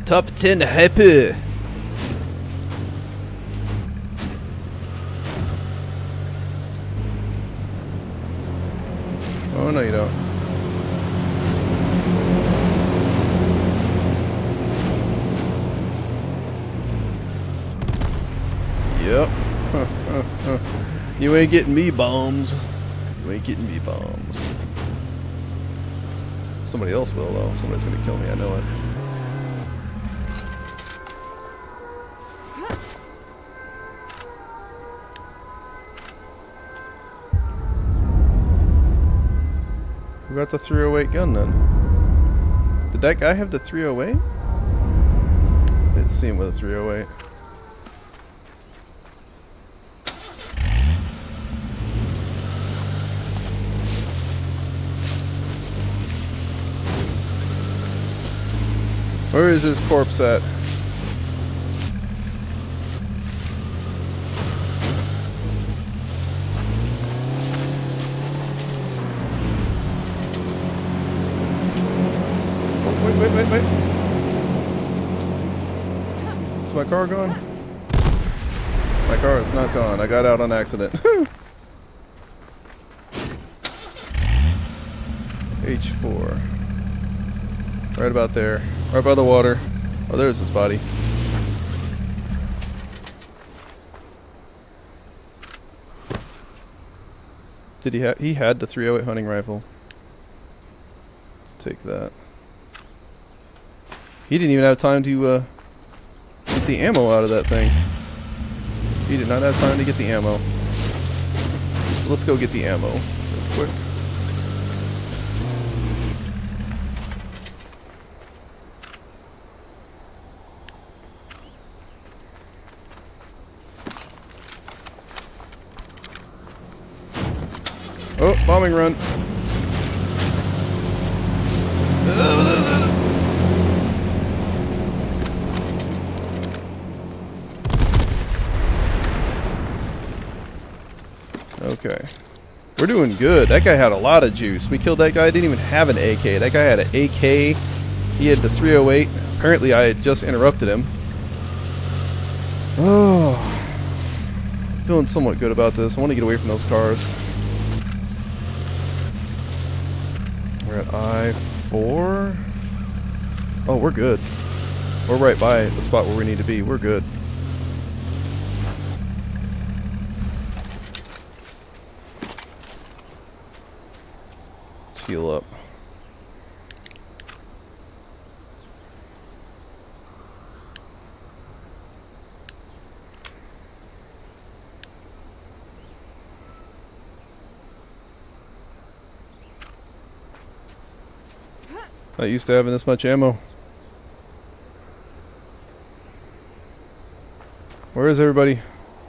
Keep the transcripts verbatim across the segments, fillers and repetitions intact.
Top ten happy. Oh, no, you don't. Yep. You ain't getting me bombs. You ain't getting me bombs. Somebody else will, though. Somebody's gonna kill me, I know it. Who got the three oh eight gun, then? Did that guy have the three oh eight? I didn't see him with a three oh eight. Where is his corpse at? Oh, wait, wait, wait, wait. Is my car gone? My car is not gone. I got out on accident. H four. Right about there. Right by the water. Oh, there's his body. Did he have? He had the three oh eight hunting rifle. Let's take that. He didn't even have time to uh, get the ammo out of that thing. He did not have time to get the ammo. So let's go get the ammo real quick. Oh, bombing run. Okay. We're doing good. That guy had a lot of juice. We killed that guy. Didn't even have an A K. That guy had an A K. He had the three oh eight. Apparently I had just interrupted him. Oh. Feeling somewhat good about this. I want to get away from those cars. We're at I four. Oh, we're good. We're right by the spot where we need to be. We're good. Let's heal up. Not used to having this much ammo. Where is everybody?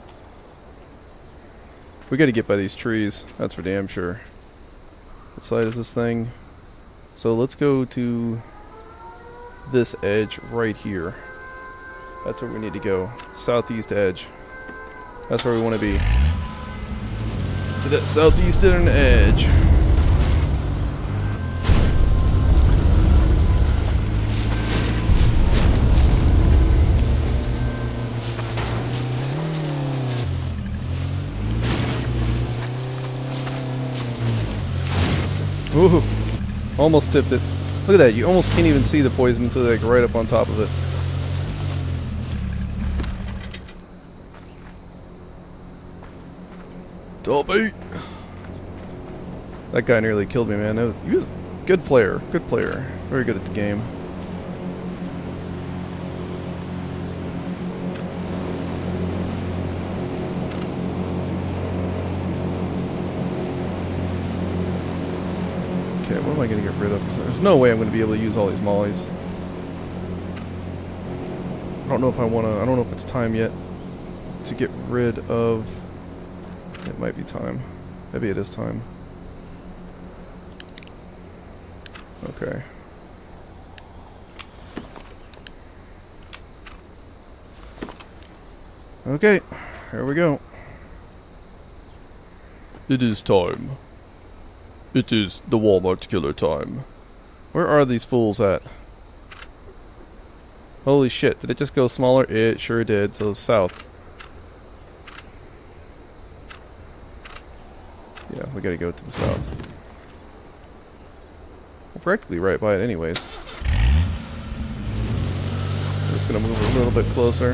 We gotta get by these trees. That's for damn sure. What side is this thing? So let's go to this edge right here. That's where we need to go. Southeast edge. That's where we want to be. To that southeastern edge. Ooh, almost tipped it. Look at that, you almost can't even see the poison until they're like right up on top of it. Top eight. That guy nearly killed me, man. That was, he was a good player, good player. Very good at the game. Okay, what am I going to get rid of? There's no way I'm going to be able to use all these mollies. I don't know if I want to, I don't know if it's time yet to get rid of, it might be time. Maybe it is time. Okay. Okay, here we go. It is time. It is the Walmart killer time. Where are these fools at? Holy shit, did it just go smaller? It sure did, so south. Yeah, we gotta go to the south. We're practically right by it anyways. I'm just gonna move a little bit closer.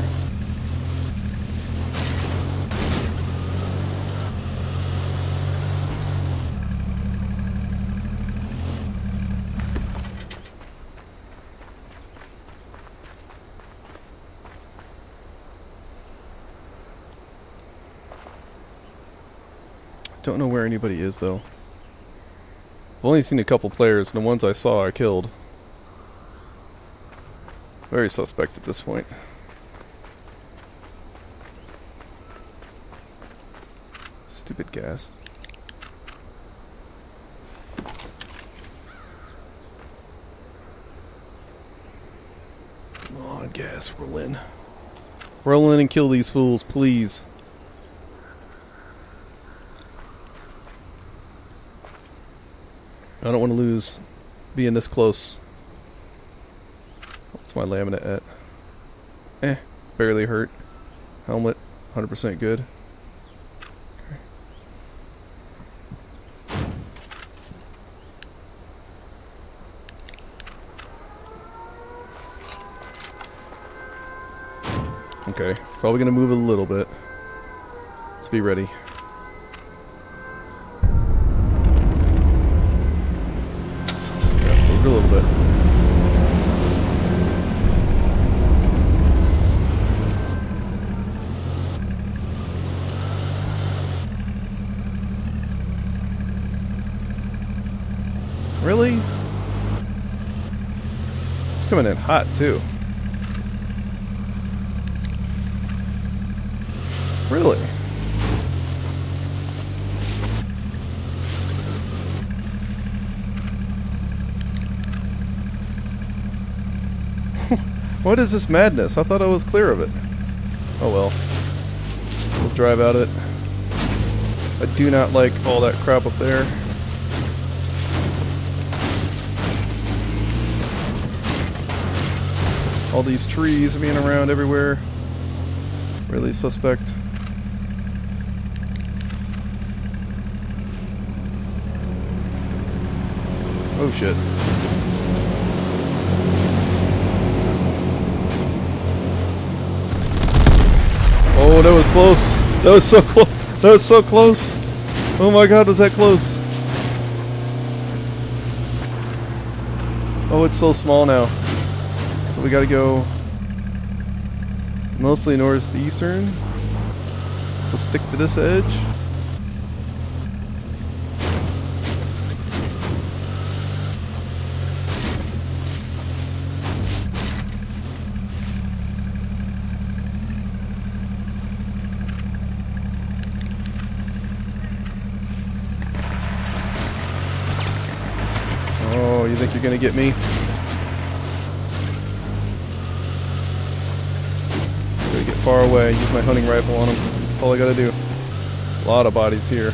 Don't know where anybody is though. I've only seen a couple players, and the ones I saw I killed. Very suspect at this point. Stupid gas. Come on, gas, roll in. Roll in and kill these fools, please. I don't want to lose being this close. What's my laminate at? Eh, barely hurt. Helmet, one hundred percent good. Okay, okay. Probably gonna move a little bit. Let's be ready. A little bit. Really? It's coming in hot too. Really? What is this madness? I thought I was clear of it. Oh well. We'll drive out it. I do not like all that crap up there. All these trees being around everywhere. Really suspect. Oh shit. Oh, that was close. That was so close. That was so close. Oh my god, was that close? Oh, it's so small now. So we gotta go mostly northeastern. So stick to this edge. Oh, you think you're gonna get me? Gotta get far away, use my hunting rifle on him. That's all I gotta do. A lot of bodies here.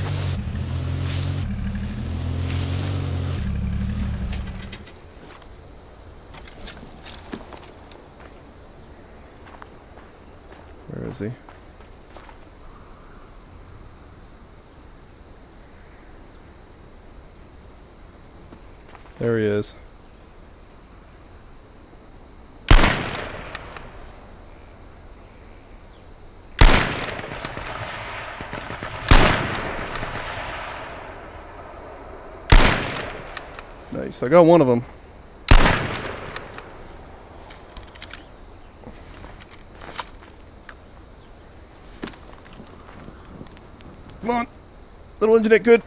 Where is he? There he is. Nice. I got one of them. Come on. Little engineer, good.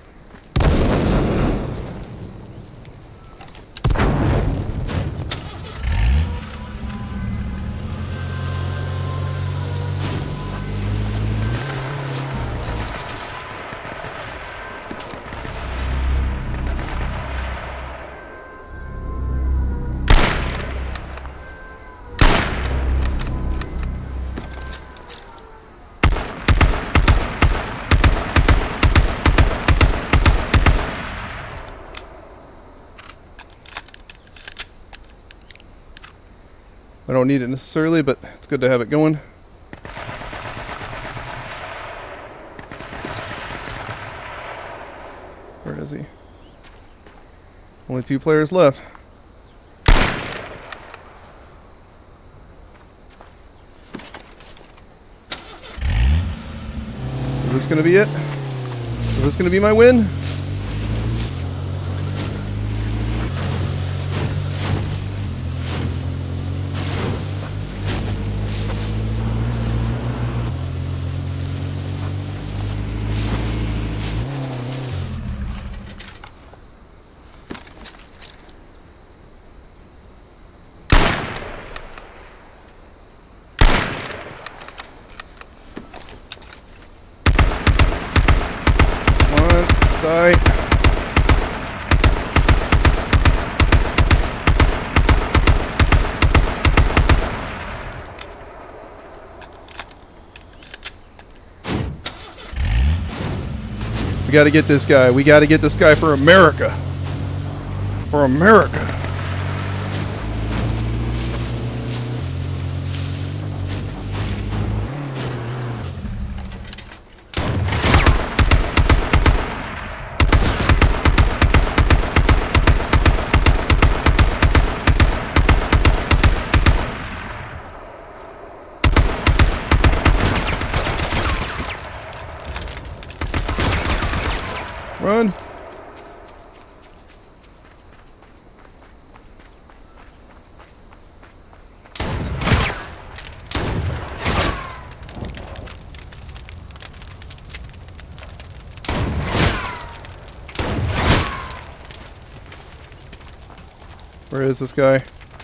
don't need it necessarily, but it's good to have it going. Where is he? Only two players left. Is this gonna be it? Is this gonna be my win? Die. We gotta get this guy. We gotta get this guy for America. For America. Run. Where is this guy?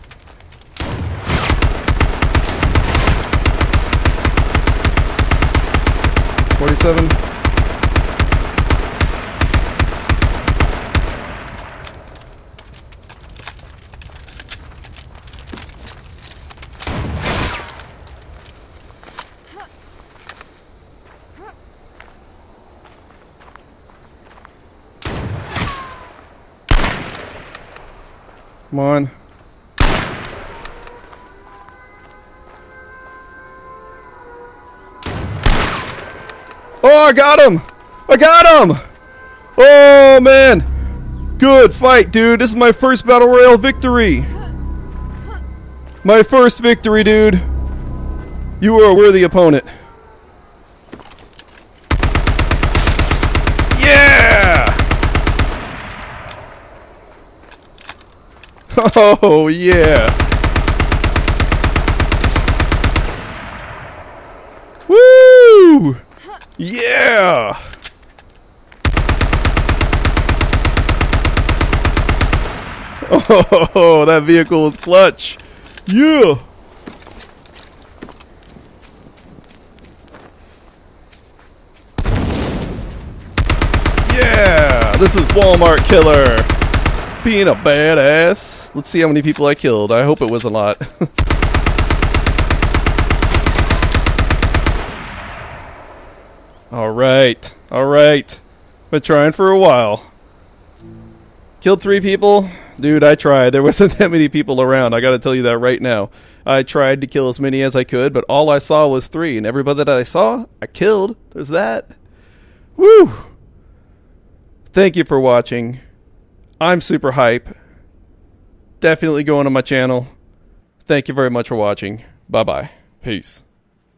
forty-seven. Come on. Oh, I got him! I got him! Oh, man! Good fight, dude. This is my first Battle Royale victory. My first victory, dude. You are a worthy opponent. Yeah! Oh, yeah. Woo! Yeah! Oh, that vehicle is clutch. Yeah! Yeah! This is Walmart Killer. Being a badass. Let's see how many people I killed. I hope it was a lot. Alright. Alright. Been trying for a while. Killed three people? Dude, I tried. There wasn't that many people around. I gotta tell you that right now. I tried to kill as many as I could, but all I saw was three. And everybody that I saw, I killed. There's that. Woo! Thank you for watching. I'm super hype. Definitely go on to my channel. Thank you very much for watching. Bye-bye. Peace.